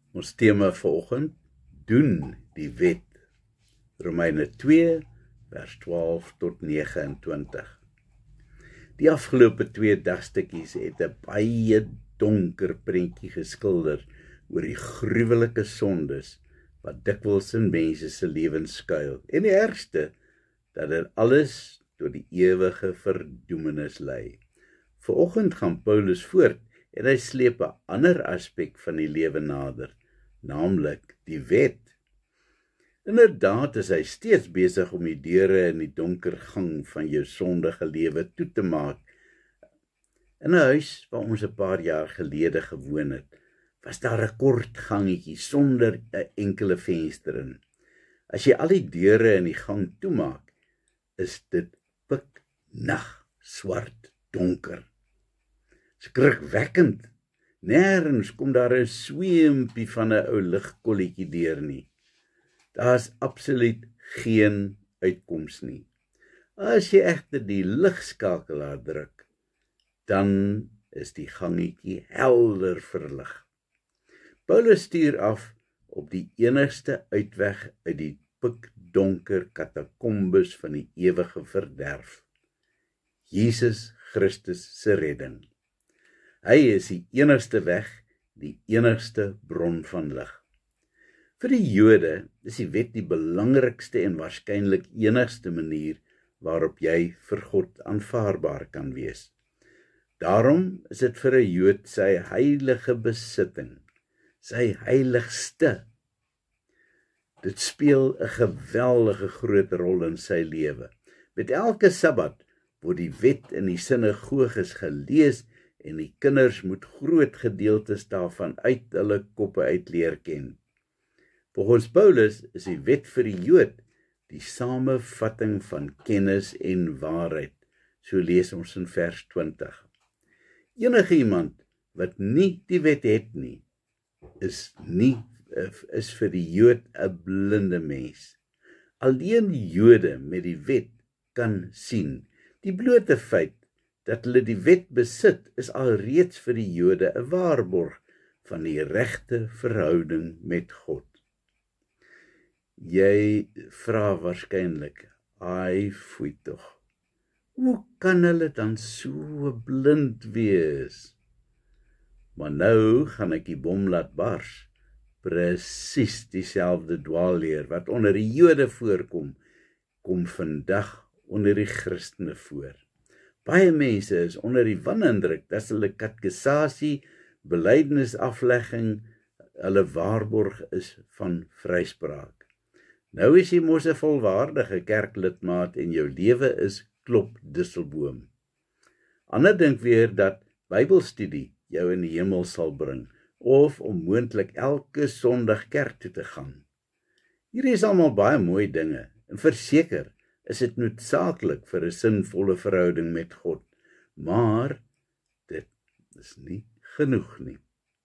Ons tema vanoggend, doen die wet. Romeine 2, vers 12 tot 29. Die afgelope 2 dagstukkies het 'n baie donker prentjie geskilder oor die gruwelike sondes wat dikwels in mense se lewens skuil. En die ergste, dat dit alles tot die ewige verdoemenis lei. Vanoggend gaan Paulus voort en hy sleep 'n ander aspek van die lewe nader, naamlik die wet. Inderdaad is hy steeds besig om die deure in die donker gang van jou sondige lewe toe te maak. In 'n huis waar ons 'n paar jaar gelede gewoon het, was daar 'n kort gangetjie sonder 'n enkele venster in. As jy al die deure in die gang toemaak, is dit piknag, swart, donker. Skrikwekkend. Nêrens kom daar 'n sweempie van 'n ou ligkolletjie deur nie. Daar's absoluut geen uitkoms nie. As jy egter die ligskakelaar druk, dan is die gangetjie helder verlig. Paulus stuur af op die enigste uitweg uit die pikdonker katakombes van die ewige verderf. Jesus Christus se redding. Hy is die enigste weg, die enigste bron van lig. Vir die Jode is die wet die belangrikste en waarskynlik enigste manier waarop jy vir God aanvaarbaar kan wees. Daarom is dit vir 'n Jood sy heilige besitting, sy heiligste. Dit speel 'n geweldige groot rol in sy lewe. Met elke Sabbat word die wet in die sinagoges gelees en die kinders moet groot gedeeltes daarvan uit hulle koppe uit leer ken. Volgens Paulus is die wet vir die Jood die samevatting van kennis en waarheid. So lees ons in vers 20. Enige iemand wat nie die wet het nie, is vir die Jood 'n blinde mens. Alleen die Jode met die wet kan sien. Die blote feit dat hulle die wet besit, is alreeds vir die Jode 'n waarborg van die regte verhouding met God. Jy vra waarskynlik, ai foei tog, hoe kan hulle dan so blind wees? Maar nou gaan ek die bom laat bars. Presies dieselfde dwaalleer wat onder die Jode voorkom, kom vandag onder die Christene voor. Baie mense is onder die wanindruk dat hulle katekisasie, belydenisaflegging, hulle waarborg is van vryspraak. Nou is jy mos 'n volwaardige kerklidmaat en jou lewe is klop disselboom. Ander dink weer dat Bybelstudie jou in die hemel sal bring, of om moontlik elke Sondag kerk toe te gaan. Hierdie is almal baie mooi dinge, en verseker is dit noodsaaklik vir 'n sinvolle verhouding met God, maar dit is nie genoeg nie.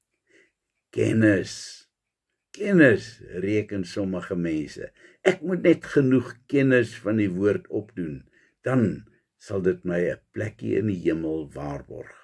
Kennis reken sommige mense. Ek moet net genoeg kennis van die woord opdoen, dan sal dit my 'n plekkie in die hemel waarborg.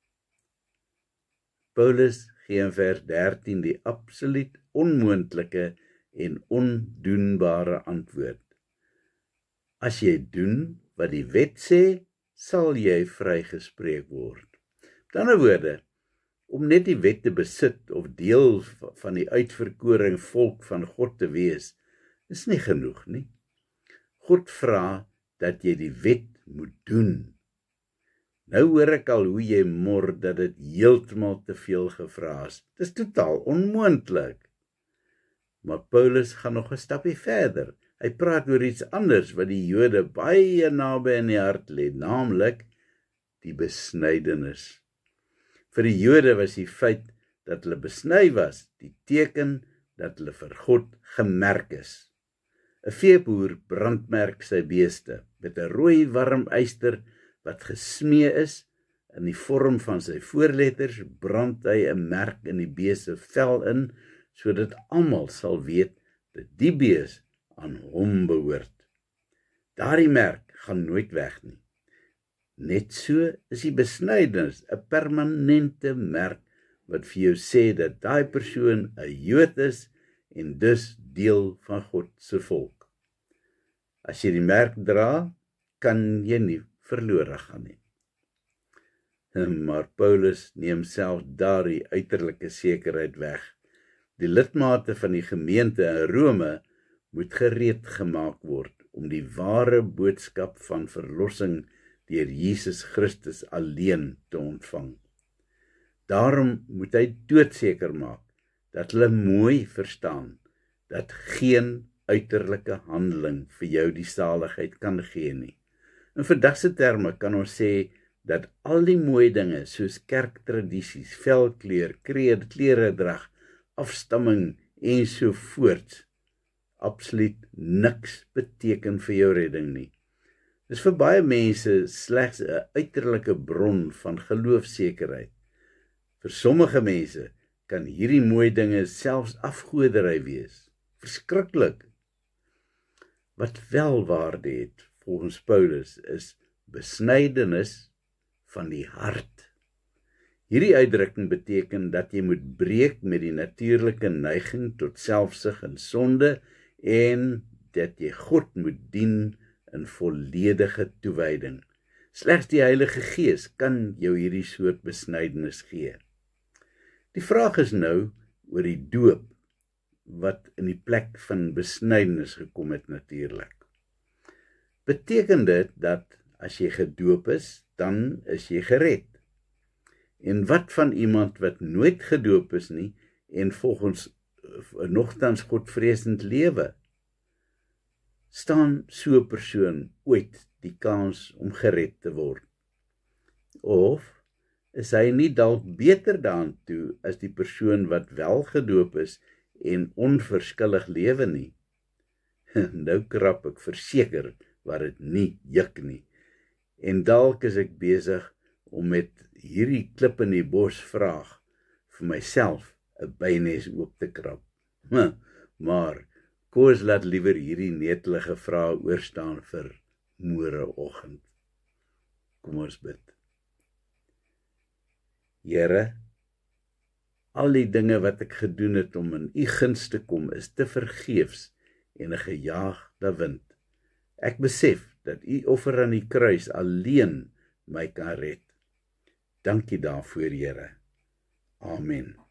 Paulus gee in vers 13 die absoluut onmoontlike en ondoenbare antwoord. As jy doen wat die wet sê, sal jy vrygespreek word. Met ander woorde, om net die wet te besit of deel van die uitverkoring volk van God te wees, is nie genoeg nie. God vra dat jy die wet moet doen. Nou hoor ek al hoe jy mor dat dit heeltemal te veel gevra is. Dit is totaal onmoontlik. Maar Paulus gaan nog 'n stapie verder. Hy praat oor iets anders wat die Jode baie naby in die hart lê, naamlik die besnydenis. Vir die Jode was die feit dat hulle besny was, die teken dat hulle vir God gemerk is. 'n Veeboer brandmerk sy beeste met 'n rooi warm yster wat gesmee is. In die vorm van sy voorletters brand hy 'n merk in die bees se vel in, sodat almal sal weet dat die bees aan hom behoort. Daardie merk gaan nooit weg nie. Net so is die besnydenis 'n permanente merk wat vir jou sê dat daai persoon 'n Jood is en dus deel van God se volk. As jy die merk dra, kan jy nie verlore gaan nie. Maar Paulus neem self daardie uiterlike sekerheid weg. Die lidmate van die gemeente in Rome moet gereed gemaak word om die ware boodskap van verlossing deur Jesus Christus alleen te ontvang. Daarom moet hy doodseker maak dat hulle mooi verstaan dat geen uiterlike handeling vir jou die saligheid kan gee nie. In vandagse terme kan ons sê dat al die mooi dinge soos kerktradisies, velkleur, kleredrag, afstamming en so voorts absoluut niks beteken vir jou redding nie. Dis vir baie mense slegs 'n uiterlike bron van geloofsekerheid. Vir sommige mense kan hierdie mooi dinge selfs afgoderry wees. Verskriklik. Wat wel waarde het, volgens Paulus, is besnydenis van die hart. Hierdie uitdrukking beteken dat jy moet breek met die natuurlike neiging tot selfsug en sonde en dat jy God moet dien in volledige toewyding. Slegs die Heilige Gees kan jou hierdie soort besnydenis gee. Die vraag is nou oor die doop wat in die plek van besnydenis gekom het natuurlik. Beteken dit dat as jy gedoop is, dan is jy gered? En wat van iemand wat nooit gedoop is nie en volgens nogtans godvreesend lewe? Staan so 'n persoon ooit die kans om gered te word? Of is hy nie dalk beter daaraan toe as die persoon wat wel gedoop is en onverskillig lewe nie? Nou krap ek verseker waar dit nie juk nie. En dalk is ek besig om met hierdie klip in die bos vraag vir myself 'n bynes oop te krap. Maar koos laat liewer hierdie netelige vrae oorstaan vir môreoggend. Kom ons bid. Here, al die dinge wat ek gedoen het om in u guns te kom is te vergeefs en 'n gejaagde wind. Ek besef dat u offer aan die kruis alleen my kan red. Dankie daarvoor, Here. Amen.